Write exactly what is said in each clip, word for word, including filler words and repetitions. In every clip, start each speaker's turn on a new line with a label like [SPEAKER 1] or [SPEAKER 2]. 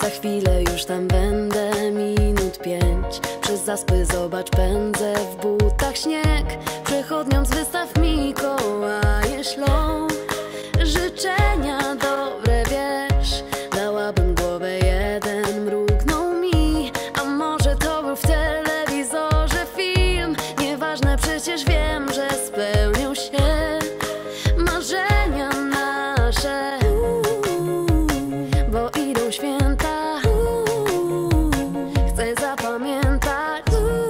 [SPEAKER 1] Za chwilę już tam będę, minut pięć. Przez zaspy zobacz, pędzę w butach śnieg. Przechodniom z wystaw Mikołaje ślą życzenia dobre, wiesz. Dałabym głowę, jeden mrugnął mi. A może to był w telewizorze film? Nieważne, przecież wiem, że spełnią się marzenia nasze, bo idą święta. Chcę zapamiętać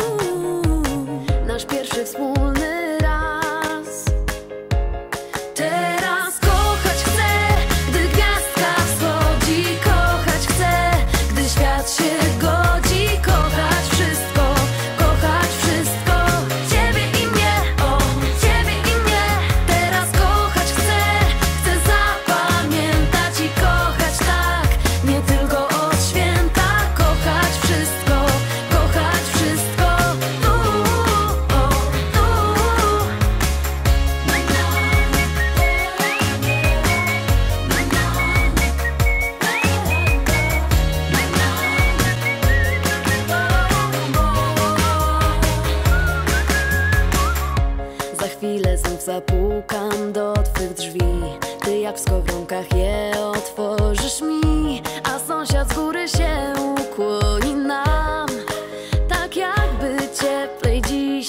[SPEAKER 1] nasz pierwszy wspólny raz. Teraz kochać chcę, gdy gwiazdka wschodzi. Kochać chcę, gdy świat się godzi. Kochać wszystko, kochać wszystko. Ciebie i mnie, o, ciebie i mnie. Teraz kochać chcę, chcę zapamiętać i kochać tak, nie tylko od święta. Kochać wszystko, kochać wszystko. Uuu, o, uuu. Za chwilę znów zapukam do twych drzwi. Ty jak w skowronkach je otworzysz mi, a sąsiad z góry się ukłoni nam, tak jakby cieplej dziś,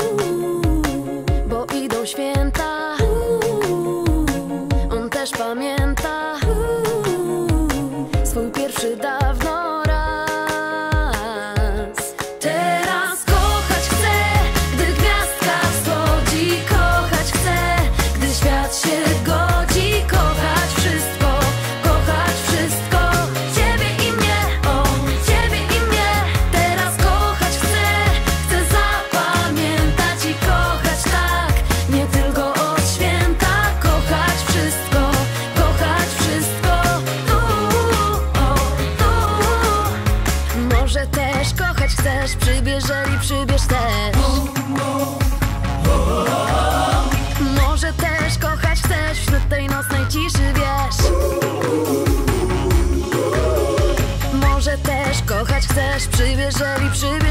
[SPEAKER 1] bo idą święta. On też pamięta swój pierwszy dawno raz. Teraz kochać chcę, gdy gwiazdka wschodzi. Kochać chcę, gdy świat się godzi. Kochać wszystko, kochać wszystko. Ciebie i mnie, o, ciebie i mnie. Teraz kochać chcę, chcę zapamiętać i kochać tak, nie tylko od święta. Kochać wszystko, kochać wszystko. Uuu, o, uuu. Może też kochać chcesz, przybierzeli, przybierz też. Może też kochać chcesz wśród tej nocnej ciszy, wiesz. Może też kochać chcesz, przybierzeli, przybierz